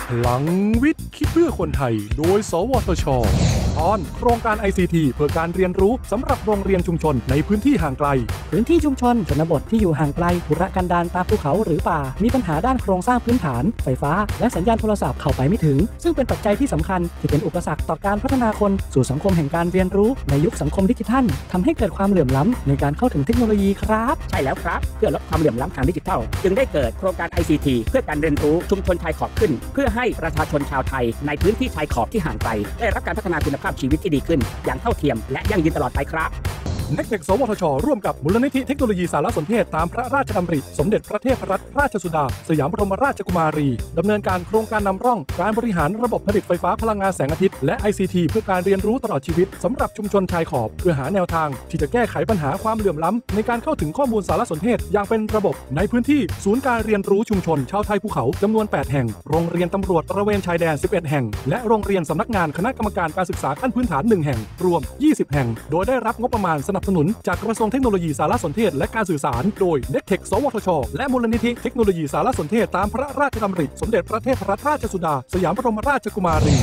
พลังวิทย์คิดเพื่อคนไทยโดยสวทช.ตอนโครงการ ICT เพื่อการเรียนรู้สำหรับโรงเรียนชุมชนในพื้นที่ห่างไกลพื้นที่ชุมชนชนบทที่อยู่ห่างไกลทุรกันดารตามภูเขาหรือป่ามีปัญหาด้านโครงสร้างพื้นฐานไฟฟ้าและสัญญาณโทรศัพท์เข้าไปไม่ถึงซึ่งเป็นปัจจัยที่สำคัญที่เป็นอุปสรรคต่อการพัฒนาคนสู่สังคมแห่งการเรียนรู้ในยุคสังคมดิจิทัลทำให้เกิดความเหลื่อมล้ำในการเข้าถึงเทคโนโลยีครับใช่แล้วครับเพื่อลดความเหลื่อมล้ำทางดิจิทัลจึงได้เกิดโครงการ ICT เพื่อการเรียนรู้ชุมชนชายขอบขึ้นเพื่อให้ประชาชนชาวไทยในพื้นที่ชายขอบที่ห่างไกลได้รับการพัฒนาคุณภาพชีวิตที่ดีขึ้นอย่างเท่าเทียมและยั่งยืนตลอดไปครับเน็กสวทช.ร่วมกับมูลนิธิเทคโนโลยีสารสนเทศตามพระราชดำริสมเด็จพระเทพรัตนราชสุดาสยามบรมราชกุมารีดำเนินการโครงการนำร่องการบริหารระบบผลิตไฟฟ้าพลังงานแสงอาทิตย์และ ICT เพื่อการเรียนรู้ตลอดชีวิตสำหรับชุมชนชายขอบเพื่อหาแนวทางที่จะแก้ไขปัญหาความเหลื่อมล้ำในการเข้าถึงข้อมูลสารสนเทศอย่างเป็นระบบในพื้นที่ศูนย์การเรียนรู้ชุมชนชาวไทยภูเขาจำนวน8แห่งโรงเรียนตำรวจตระเวนชายแดน11แห่งและโรงเรียนสำนักงานคณะกรรมการการศึกษาขั้นพื้นฐาน1แห่งรวม20แห่งโดยได้รับงบประมาณสนับสนุนจากกระทรวงเทคโนโลยีสารสนเทศและการสื่อสารโดยเน็กสวทช.และมูลนิธิเทคโนโลยีสารสนเทศตามพระราชดำริสมเด็จพระเทพรัตนราชสุดาสยามบรมราชกุมารี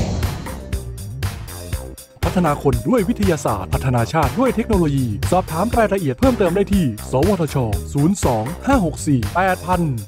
พัฒนาคนด้วยวิทยาศาสตร์พัฒนาชาติด้วยเทคโนโลยีสอบถามรายละเอียดเพิ่มเติมได้ที่สวทช. 02 564 8000